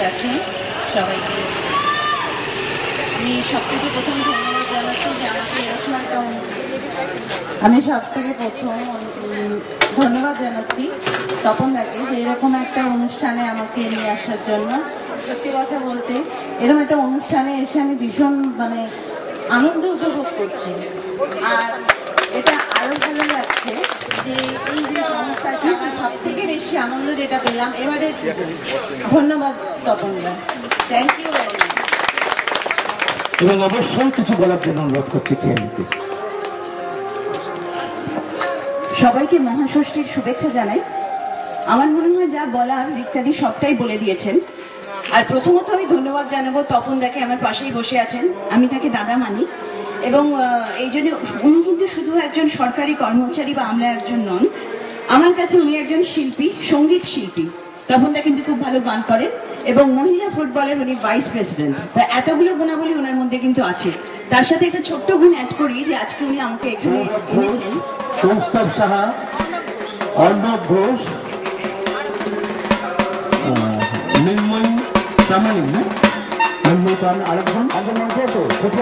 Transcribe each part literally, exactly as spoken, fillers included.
আছেন সবাইকে আমি সব থেকে প্রথম ধন্যবাদ জানাচ্ছি যে আমাকে এরকম একটা আমি সব থেকে প্রথম ধন্যবাদ জানাচ্ছি তপনদাকে যে এরকম একটা অনুষ্ঠানে আমাকে নিয়ে আসার জন্য। সত্যি কথা বলতে এরকম একটা অনুষ্ঠানে এসে আমি ভীষণ মানে আনন্দ উপভোগ করছি। আর এটা আরো ভালো লাগছে যে এই যে সংস্থাটি আমার সব থেকে বেশি আনন্দ যেটা পেলাম এবারে। ধন্যবাদ তপনদা, থ্যাংক ইউ ভেরি মাচ। এবং অবশ্যই কিছু বলার জন্য অনুরোধ করছি খেয়ালকে। সবাইকে মহাষষ্ঠীর শুভেচ্ছা জানাই। আমার মনে হয় যা বলার ইত্যাদি সবটাই বলে দিয়েছেন। আর প্রথমত আমি ধন্যবাদ জানাবো তপনদাকে, আমার পাশেই বসে আছেন, আমি তাকে দাদা মানি। এবং এই জন্য উনি কিন্তু শুধু একজন সরকারি কর্মচারী বা আমলা একজন নন, আমার কাছে উনি একজন শিল্পী, সঙ্গীত শিল্পী। তপনদা কিন্তু খুব ভালো গান করেন এবং মহিলা ফুটবলের উনি ভাইস প্রেসিডেন্ট। তা এতগুলো গুণাবলী ওনার মধ্যে কিন্তু আছে। তার সাথে একটা ছোট্ট গুণ অ্যাড করি যে আজকে উনি আমাকে এখানে এনেছেন। কৌস্তব সাহা, অর্ণব ঘোষ, নির্ময় প্রামাণিক না নির্ময় প্রামাণিক আরেকজন একজন মন্ত্রী তো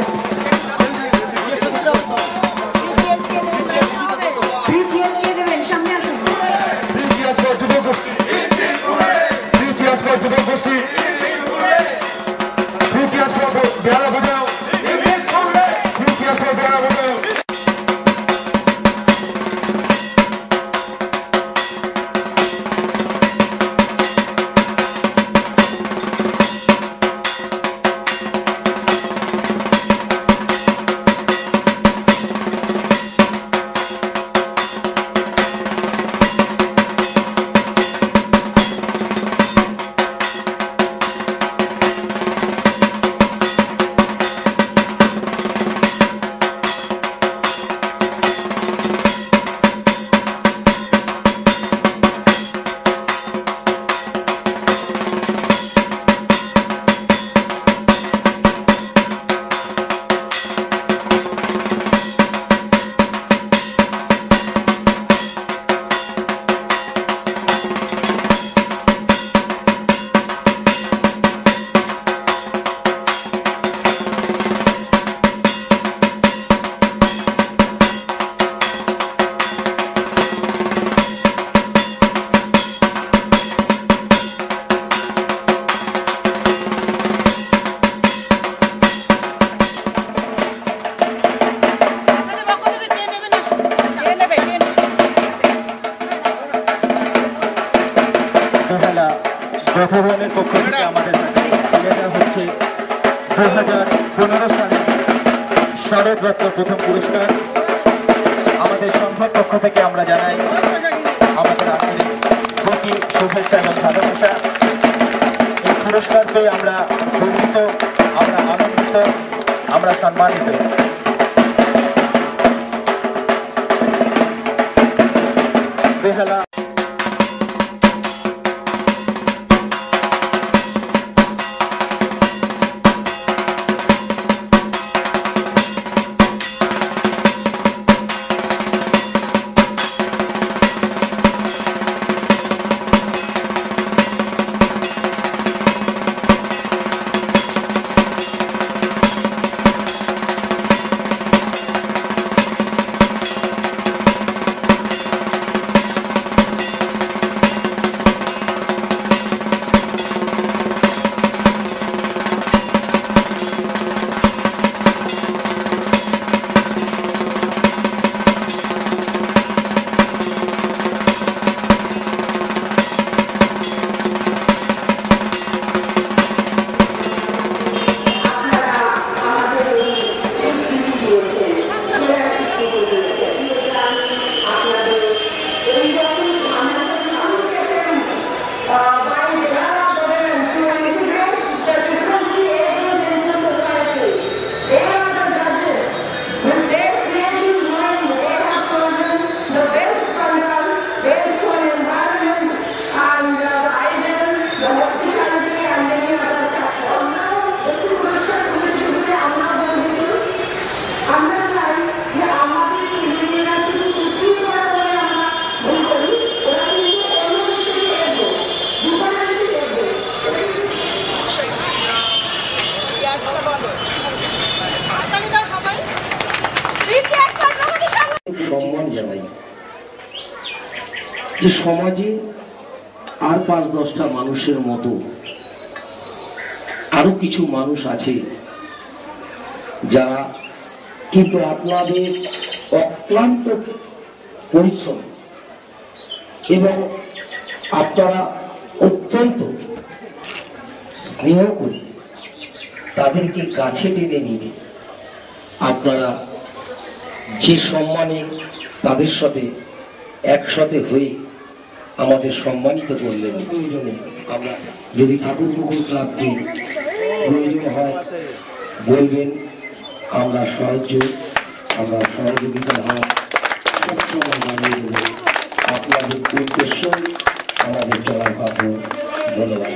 ভবনের পক্ষ থেকে আমাদের এটা হচ্ছে দু হাজার পনেরো সালে শারদ রত্ন প্রথম পুরস্কার। আমাদের সংঘের পক্ষ থেকে আমরা জানাই আমাদের আন্তরিক প্রতি শুভেচ্ছা এবং ভালোবাসা। এই পুরস্কার পেয়ে আমরা গর্বিত, আমরা আনন্দিত, আমরা সম্মানিত। বেহালা যে সমাজে আর পাঁচ দশটা মানুষের মতো আরো কিছু মানুষ আছে যারা কিন্তু আপনাদের অক্লান্ত পরিশ্রম এবং আপনারা অত্যন্ত স্নেহ করে তাদেরকে কাছে টেনে নিয়ে আপনারা যে সম্মানে তাদের সাথে একসাথে হয়ে আমাদের সম্মানিত করলেন। প্রয়োজনে আমরা যদি ঠাকুর পুকুর ক্লাবকে প্রয়োজন হয় বলবেন, আমরা সাহায্য আমরা সহযোগিতা হয় সবসময় জানিয়ে দেব। আপনাদের উদ্দেশ্য আমাদের চলার কথা। ধন্যবাদ।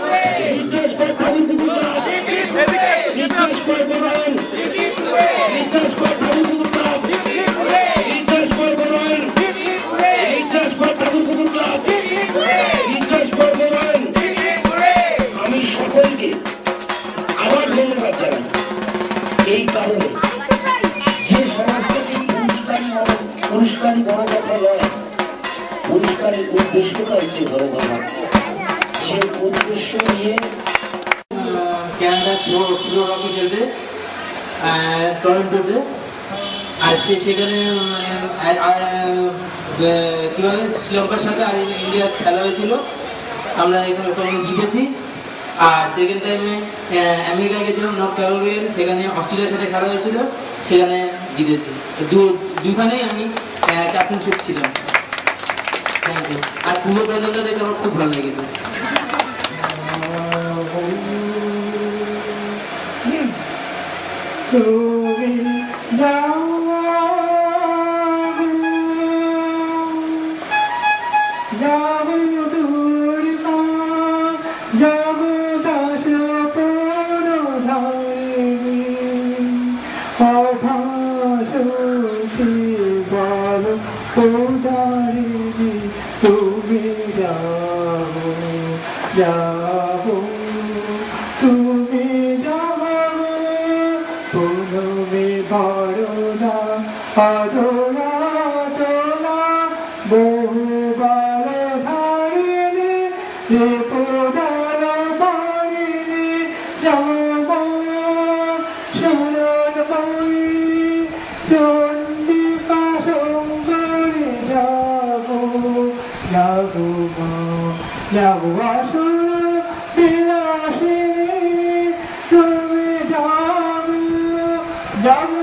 আমি সকলকে আবার ধন্যবাদ জানাই এই কারণে যে সমাজটাকে পুরস্কারী বড় কথা নয়, পুরস্কারের উদ্দেশ্যটা হচ্ছে বড় কথা। সে উদ্দেশ্য নিয়ে ক্যানাডা প্রো হকি খেলতে টরন্টোতে, আর সে সেখানে কি বলে শ্রীলঙ্কার সাথে আর ইন্ডিয়ার খেলা হয়েছিল, আমরা এখানে টুর্নামেন্ট জিতেছি। আর সেকেন্ড টাইমে আমেরিকায় গেছিলাম নর্থ ক্যারোলিনা, সেখানে অস্ট্রেলিয়ার সাথে খেলা হয়েছিল, সেখানে জিতেছি। দুইখানেই আমি ক্যাপ্টেনশিপ ছিলাম। Thank you. আর পুরো প্যান্ডেলটা দেখে আমার খুব ভালো লেগেছে। যাবো তুমি যাবো তুমি বড়রা আদরা তোলা বহুবার ধারিনি যে প্রদান পারিনি যাবো শরণ পাই চন্ডিকা শঙ্করে যাবো যাবো যাবো আসুন বিলাসিনী তুমি যাবো যাবো